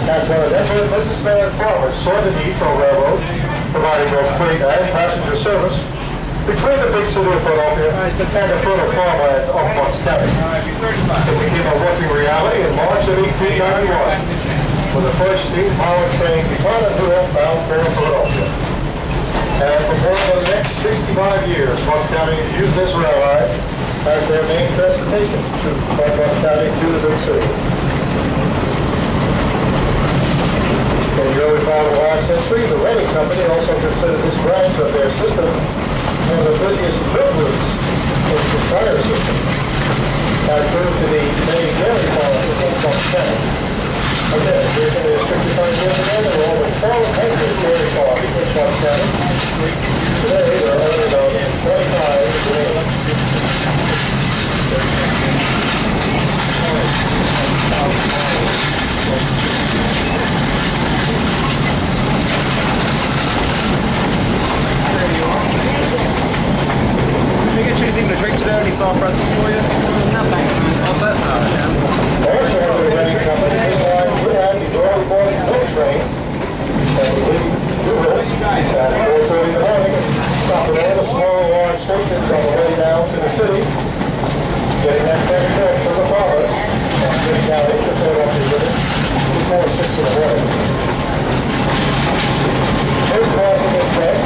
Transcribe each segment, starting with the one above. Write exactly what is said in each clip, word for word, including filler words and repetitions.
As one of Denver businessmen and farmers saw the need for a railroad, providing both freight and passenger service between the big city of Philadelphia and the fertile farmlands of Bucks County. It became a working reality in March of eighteen ninety-one, when the first steam-powered train departed New York bound for Philadelphia. And for more than the next sixty-five years, Bucks County has used this rail line as their main transportation to Bucks County to the big city. In the early part of the last century, the Reading Company also considered this branch of their system one of the busiest milk routes in its entire system. That proved to be many dairy farms in Bucks County. Again, recently as fifty-five years ago, there were over twelve hundred dairy farms in Bucks County. Today, there are only about twenty-five remaining. Can I get you anything to drink today? Any soft pretzels for you? No, thanks. All set? Oh, yeah. Also, the Reading Company, this line would have the early morning milk train that would leave Newville at four thirty in the morning and stop at all the small and large stations on the way down to the city, getting that fresh milk from the farmers and getting down into Philadelphia with it before six in the morning. First crossing this track,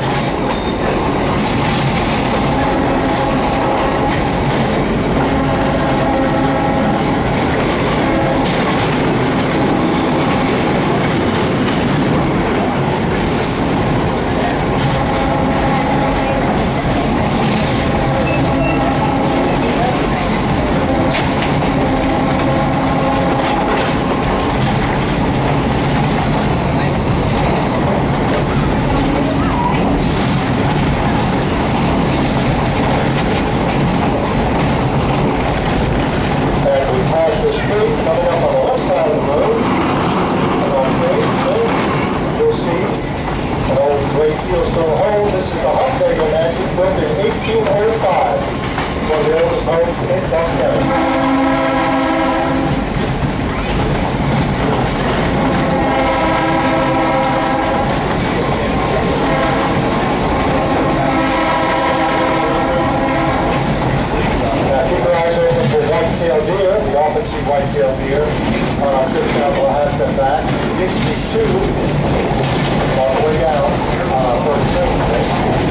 white-tailed deer on our trip down to Lahaska and back. We did see two on the way down on our first trip today.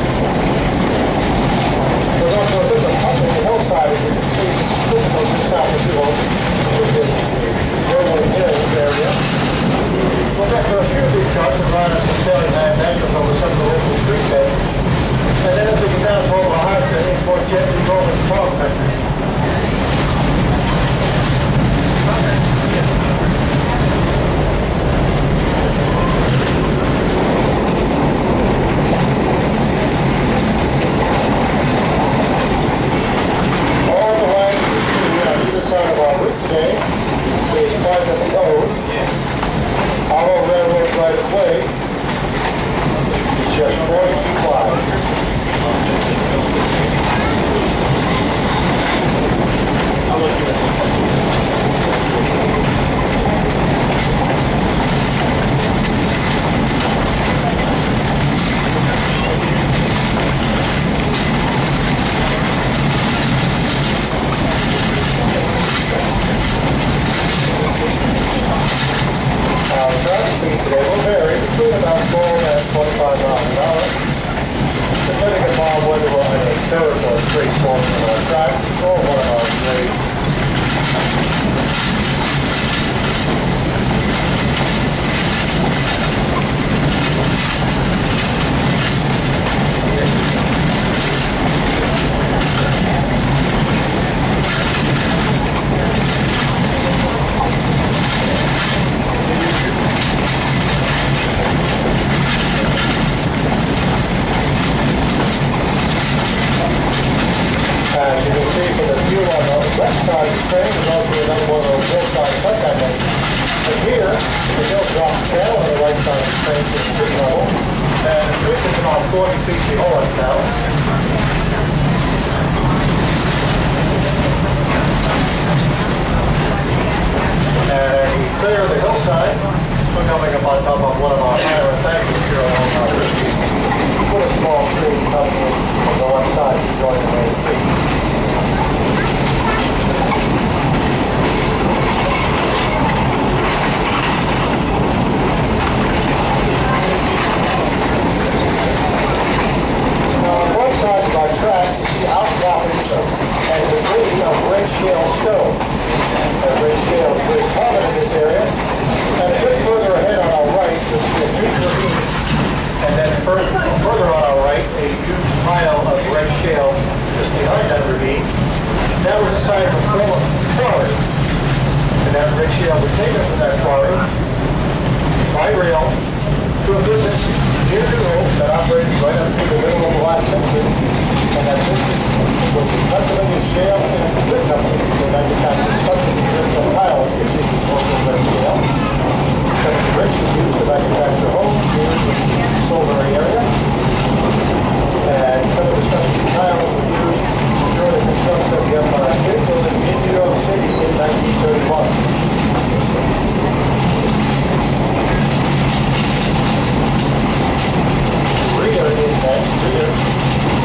There's also a bit of up on the hillside, as you can see, just south of Newville, which is the Rolling Hills area. We'll get to a few of these cuts and run some sailing land anchors over some of the local street beds. And then as we get down toward Lahaska, it's more gently going farm country. And as we clear the hillside, shale stone. That red shale is very common in this area. And a bit further ahead on our right, you'll see a huge ravine. And then further, further on our right, a huge pile of red shale just behind that ravine. That was the site of a former quarry. And that red shale was taken from that quarry by rail to a business near the road that operated right up to the middle of the last century. And that business was the Pennsylvania Shale and Grit Company, who manufactured subsidies of piles of existing sources of red shale. Some of the bricks were used to manufacture homes here in the Silvery area. And some of the specialty tiles were used during the construction of the Empire State Building in New York City in nineteen thirty-one. Reader is next. Reader.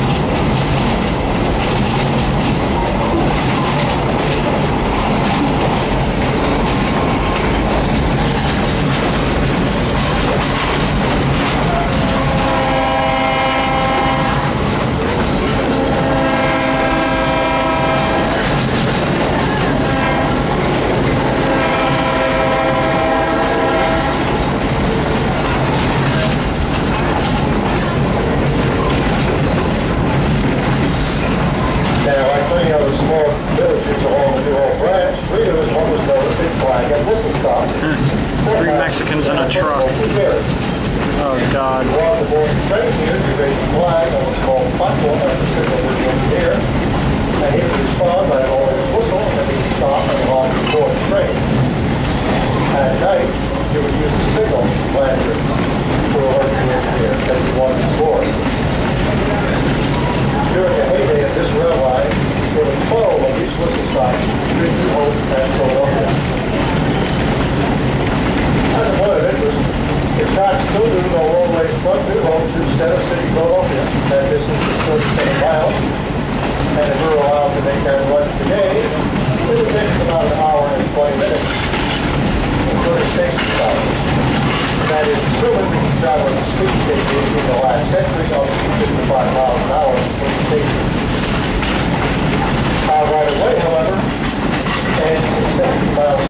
Three Mexicans in a truck. Oh, God. Along the board train here, we raise the flag on what's called platform as the signal we're going here. And he would respond by blowing his whistle and he would stop and along the board train. At night, he would use the signal lantern to alert the engineer as he wanted to board. During the heyday of this rail line, there were twelve of these whistle stops reaching home at Philadelphia. As a point of interest, if not still doing the long-way front new home to Center City, Philadelphia, that distance is thirty-seven miles, and if we're allowed to make that run today, it would take about an hour and twenty minutes, including station stops. That is assuming we can travel at the speed station in the last century of fifty-five miles an hour in the station. Uh, right away, however, and seventy miles